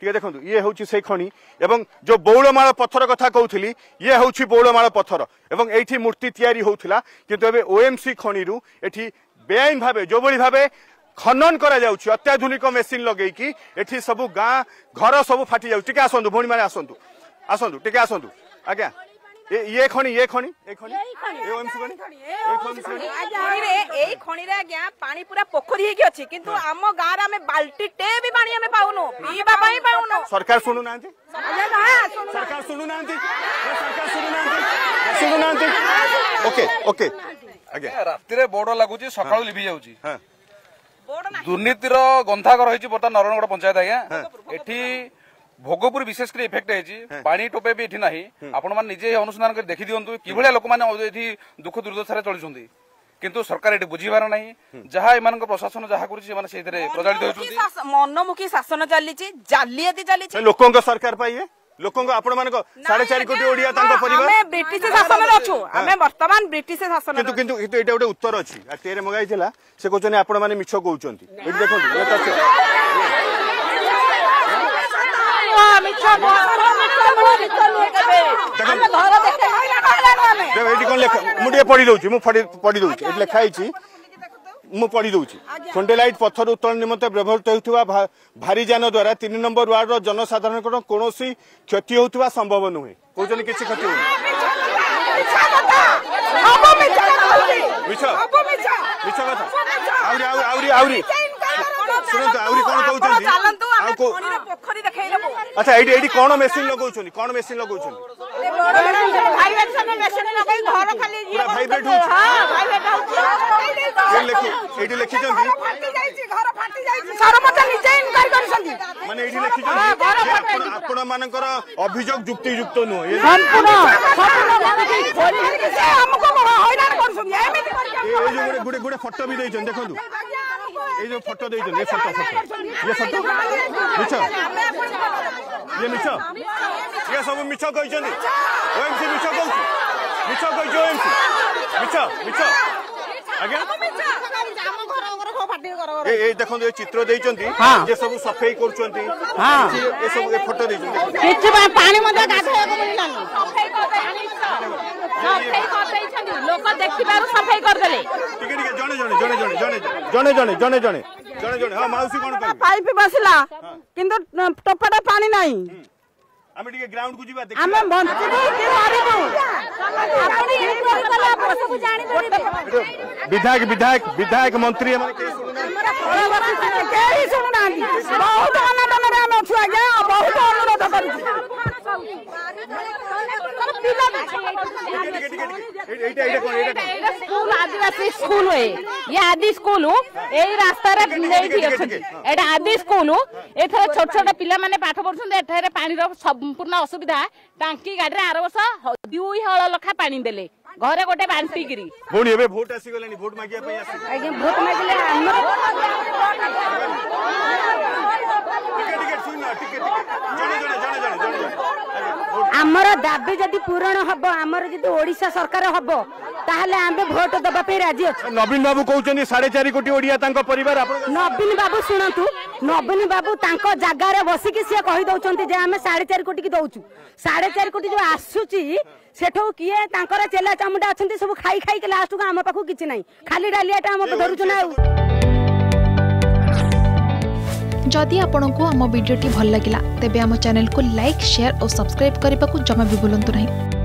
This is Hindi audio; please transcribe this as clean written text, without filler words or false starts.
टे देखो ये हूँ से खनि एवं जो बौलमाल पत्थर कथा कहूली ये हूँ बौलमाल पत्थर एवं ये मूर्ति तैयारी होता किंतु एबे ओएमसी खनि एठी बेआईन भावे जो बड़ी भावे खनन करा जाउछि अत्याधुनिक मेसिन लगेकी एठी सब गाँ घर सब फाटी जाउछि टिके आसंतु भौणी माने आसंतु आसंतु टिके आसंतु आज्ञा ये खनि ये खनि ये खनि ये ओएमसी खनि ए खनि रे आज्ञा पानी पूरा पोखरी हेकी अछि किंतु हम गाँ रे हमें बाल्टी टे भी पानी हमें पाउनो पीबा पई पाउनो सरकार सुनु नांती सरकार सुनु नांती सुनु नांती ओके ओके आज्ञा राति रे बोर्ड लागुची सकाळु लिभि जाउची दुर्नीतिर गंथागर रही बर्तमान नरणगढ़ पंचायत आज्ञा एठी भोगपुर विशेष इफेक्ट है पानी टोपे भी ना आपण मैंने निजे अनुसंधान कर देखी दिंतु कि लोक मैंने दुख दुर्दशा चलुंट किंतु सरकार ये बुझीबार ना जहाँ एम प्रशासन जहाँ कर प्रजावित मनमुखी शासन चली जालियाती चली लोकों सरकार पाइए लोकों आपण मान 4.5 कोटी ओडिया तांको परिवार हमें ब्रिटिश शासन रे अछु हमें वर्तमान ब्रिटिश शासन किंतु एटा गोटे उत्तर अछि टेरे मगाई थिला से कहछन आपण माने मिछ कहउचंती एठी देखो ये तथ्य मुझे पढ़ी दौची पढ़ी दौची एट लिखाई मु पढ़ी दौची खंडेलाइट पत्थर उत्तोलन निमंते व्यवहृत होउथुवा भारी यान द्वारा 3 नंबर वार्ड रो जनसाधारण को कोनोसी क्षति होउथुवा संभव नुहे कोजन किछि क्षति होनी मिछ मिछ कथा आउरी आउरी सुनंत आउरी कोन कहउछन चलंतु हम पोखरी देखाइलबो अच्छा एडी कोन मेसिन लगौछन कोन मेसिन लगौछन वाइब्रेशन मेसिन लगाई घर खाली पूरा वाइब्रेट होछ हां वाइब्रेट होछ ये लिखि एडी लिखि जंदी घर फाटी जाईची सरपंच निजे इनक्वारी करसंदी माने एडी लिखि जंदी आपण मानकर अभियोग युक्ति युक्त नो ये हमको हैरान करसंदी एमिति ए जो गुडे गुडे फोटो भी देछन देखंतु ये जो फोटो देछन ये फोटो मिछ ये मिछ ये सब मिछ कहछन ओएमसी मिछ कहछ ओएमसी मिछ आज्ञा ए देखो ये चित्र देइचंती जे सब सफाई करचंती ये सब ए फोटो देइचंती किछ पानी मध्ये गाधे को मिललानी सफाई कर देइछंती लोक देखि बार सफाई कर देले ठीक ठीक जणे हां माउसी कोन कर पाइप बसला किंतु टोपाटा पानी नाही आमे ठीक ग्राउंड को जीवा देख आमे बंचबो कि मारिबो आपनी इनक्वारी कला बसबो जानि देबे विधायक मंत्री हमरे के सुनुना केही सुनुना बहुत अनटन रे हम छु आज्ञा बहुत अनुरोध करू स्कूल आदिवासी स्कूल है ये आदि स्कूल यही रास्ता एटा आदि स्कूल एथरे छोट छोट पिला माने पाठ पढुछन एठारे पानी रो संपूर्ण असुविधा टांकी गाडी रे 8 वर्ष 2 हळ लखा पानी देले घरे गोटे बांटी गिरी भोनी एबे वोट आसी गलेनी वोट मागिया पई आसी आगे वोट मागिले हमर दाबी जदि पूर्ण हबो हमर जदि ओडिशा सरकार हबो ताहले आमे वोट दबा पे राजी अछि नवीन बाबू कहउछनी 4.5 कोटी ओडिया तांको परिवार आपण नवीन बाबू सुनतु नवीन बाबू तांको जागा रे बसी कि से कहि दउछंती जे हमें 4.5 कोटी की दउछु 4.5 कोटी जो आसुची सेठो किए तांकर चेला चामुंडा अछंती सब खाई खाई के लास्ट को हम पाखु किछि नाही खाली डालियाटा हम धरुछु ना जदि आपंक आम भिडी भल लगा तेब आम चैनल को लाइक शेयर और सब्सक्राइब करने को जमा भी भूलु नहीं।